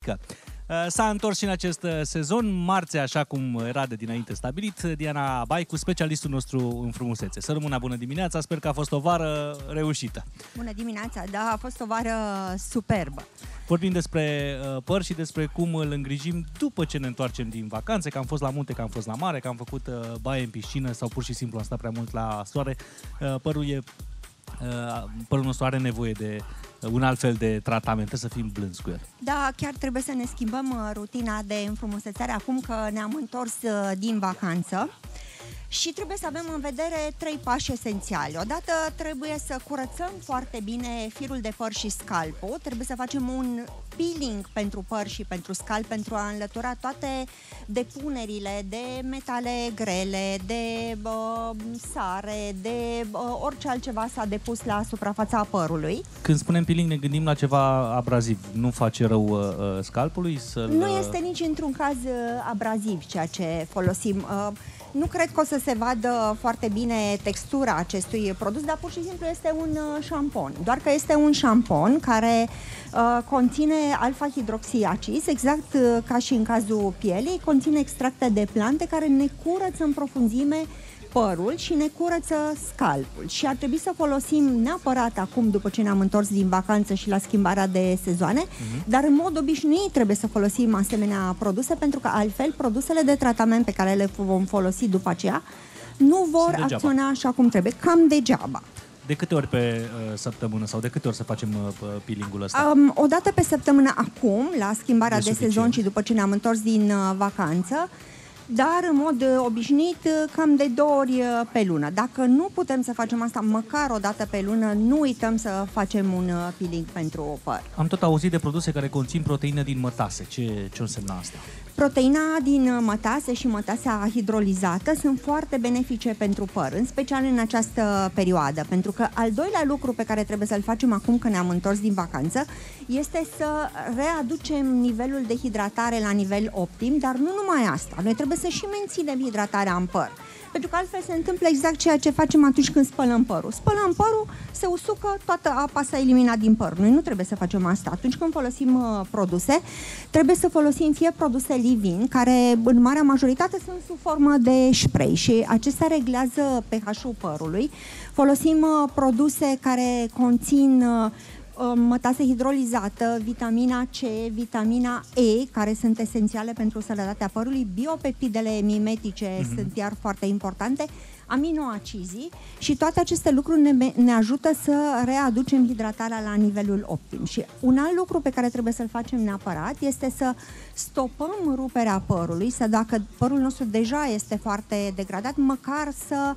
mică. S-a întors și în acest sezon, marțea, așa cum era de dinainte stabilit, Diana Baicu, specialistul nostru în frumusețe. Să rămână bună dimineața, sper că a fost o vară reușită. Bună dimineața, da, a fost o vară superbă. Vorbim despre păr și despre cum îl îngrijim după ce ne întoarcem din vacanțe, că am fost la munte, că am fost la mare, că am făcut baie în piscină sau pur și simplu am stat prea mult la soare. Părul nostru are nevoie de un alt fel de tratament, să fim blânzi cu el. Da, chiar trebuie să ne schimbăm rutina de înfrumusețare acum că ne-am întors din vacanță. Și trebuie să avem în vedere 3 pași esențiali. Odată trebuie să curățăm foarte bine firul de păr și scalpul. Trebuie să facem un peeling pentru păr și pentru scalp pentru a înlătura toate depunerile de metale grele, de sare, de orice altceva s-a depus la suprafața părului. Când spunem peeling ne gândim la ceva abraziv. Nu face rău scalpului? Nu este nici într-un caz abraziv ceea ce folosim. Nu cred că o să se vadă foarte bine textura acestui produs, dar pur și simplu este un șampon. Doar că este un șampon care conține alfa-hidroxiaciz, exact ca și în cazul pielii, conține extracte de plante care ne curăță în profunzime părul și ne curăță scalpul. Și ar trebui să folosim neapărat acum, după ce ne-am întors din vacanță și la schimbarea de sezoane, dar în mod obișnuit trebuie să folosim asemenea produse, pentru că altfel produsele de tratament pe care le vom folosi după aceea nu vor acționa așa cum trebuie, cam degeaba. De câte ori pe săptămână sau de câte ori să facem peeling-ul ăsta? O dată pe săptămână acum, la schimbarea de sezon și după ce ne-am întors din vacanță, dar în mod obișnuit cam de 2 ori pe lună. Dacă nu putem să facem asta măcar o dată pe lună, nu uităm să facem un peeling pentru păr. Am tot auzit de produse care conțin proteină din mătase. Ce înseamnă asta? Proteina din mătase și mătasea hidrolizată sunt foarte benefice pentru păr, în special în această perioadă, pentru că al doilea lucru pe care trebuie să-l facem acum că ne-am întors din vacanță este să readucem nivelul de hidratare la nivel optim, dar nu numai asta. Noi trebuie să și menținem hidratarea în păr. Pentru că altfel se întâmplă exact ceea ce facem atunci când spălăm părul. Spălăm părul, se usucă, toată apa s-a eliminat din păr. Noi nu trebuie să facem asta. Atunci când folosim produse, trebuie să folosim fie produse leave-in, care în marea majoritate sunt sub formă de spray și acestea reglează pH-ul părului. Folosim produse care conțin mătase hidrolizată, vitamina C, vitamina E, care sunt esențiale pentru sănătatea părului, biopeptidele mimetice sunt iar foarte importante, aminoacizii și toate aceste lucruri ne ajută să readucem hidratarea la nivelul optim. Și un alt lucru pe care trebuie să-l facem neapărat este să stopăm ruperea părului, să dacă părul nostru deja este foarte degradat, măcar să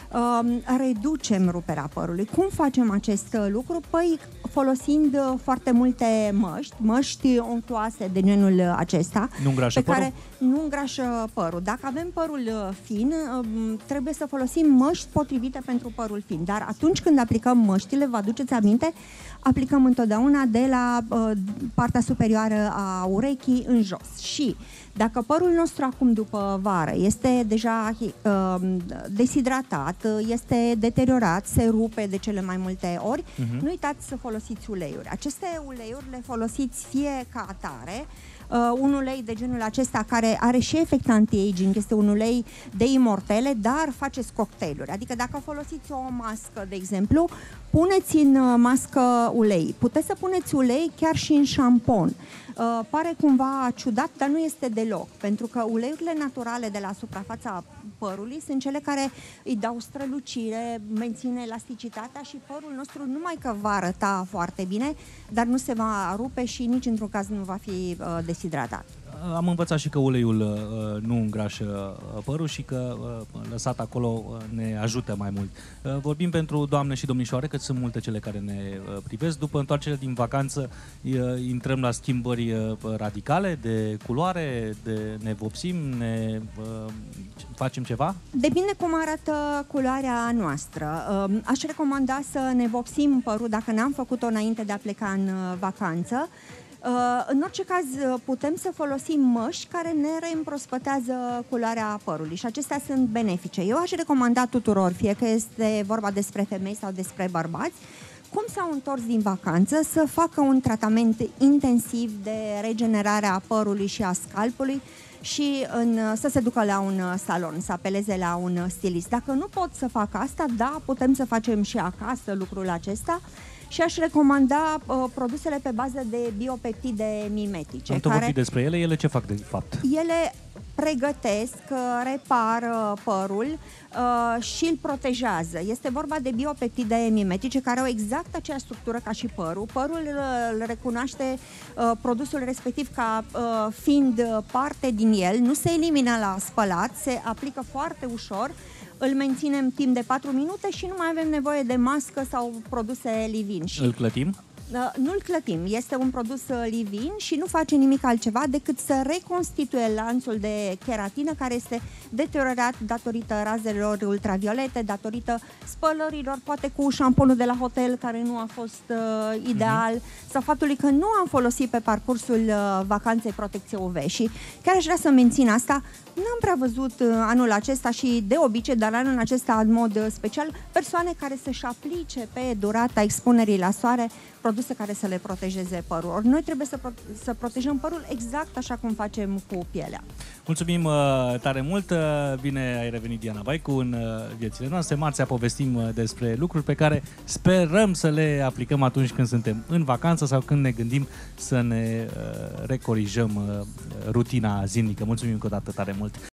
reducem ruperea părului. Cum facem acest lucru? Păi folosind foarte multe măști oncloase de genul acesta, care nu îngrașă părul. Dacă avem părul fin, trebuie să folosim măști potrivite pentru părul fin. Dar atunci când aplicăm măștile, vă aduceți aminte, aplicăm întotdeauna de la partea superioară a urechii în jos. Și dacă părul nostru acum după vară este deja deshidratat, este deteriorat, se rupe de cele mai multe ori, nu uitați să folosiți uleiuri. Aceste uleiuri le folosiți fie ca atare, un ulei de genul acesta care are și efect anti-aging, este un ulei de imortele, dar faceți cocktailuri. Adică dacă folosiți o mască, de exemplu, puneți în mască ulei. Puteți să puneți ulei chiar și în șampon. Pare cumva ciudat, dar nu este deloc, pentru că uleiurile naturale de la suprafața părului sunt cele care îi dau strălucire, menține elasticitatea și părul nostru nu numai că va arăta foarte bine, dar nu se va rupe și nici într-un caz nu va fi deshidratat. Am învățat și că uleiul nu îngrașă părul și că lăsat acolo ne ajută mai mult. Vorbim pentru doamne și domnișoare, că sunt multe cele care ne privesc. După întoarcerea din vacanță intrăm la schimbări radicale de culoare, ne vopsim, facem ceva? Depinde cum arată culoarea noastră. Aș recomanda să ne vopsim părul dacă n-am făcut-o înainte de a pleca în vacanță. În orice caz, putem să folosim măști care ne reîmprospătează culoarea părului și acestea sunt benefice. Eu aș recomanda tuturor, fie că este vorba despre femei sau despre bărbați, cum s-au întors din vacanță, să facă un tratament intensiv de regenerare a părului și a scalpului și să se ducă la un salon, să apeleze la un stilist. Dacă nu pot să fac asta, da, putem să facem și acasă lucrul acesta și aș recomanda produsele pe bază de biopeptide mimetice. Am tot vorbit despre ele, ele ce fac de fapt? Ele pregătesc, repară părul și îl protejează. Este vorba de biopeptide mimetice care au exact aceeași structură ca și părul. Părul îl recunoaște produsul respectiv ca fiind parte din el, nu se elimină la spălat, se aplică foarte ușor, îl menținem timp de 4 minute și nu mai avem nevoie de mască sau produse leave-in. Îl clătim? Nu-l clătim, este un produs leave-in și nu face nimic altceva decât să reconstituie lanțul de keratină care este deteriorat datorită razelor ultraviolete, datorită spălărilor, poate cu șamponul de la hotel care nu a fost ideal, sau faptului că nu am folosit pe parcursul vacanței protecție UV. Și chiar aș vrea să mențin asta, n-am prea văzut anul acesta și de obicei, dar anul acesta în mod special, persoane care să-și aplice pe durata expunerii la soare produse care să le protejeze părul. Ori noi trebuie să protejăm părul exact așa cum facem cu pielea. Mulțumim tare mult! Bine ai revenit, Diana Vaicu, în viețile noastre. Marțea povestim despre lucruri pe care sperăm să le aplicăm atunci când suntem în vacanță sau când ne gândim să ne recorijăm rutina zilnică. Mulțumim încă o dată tare mult!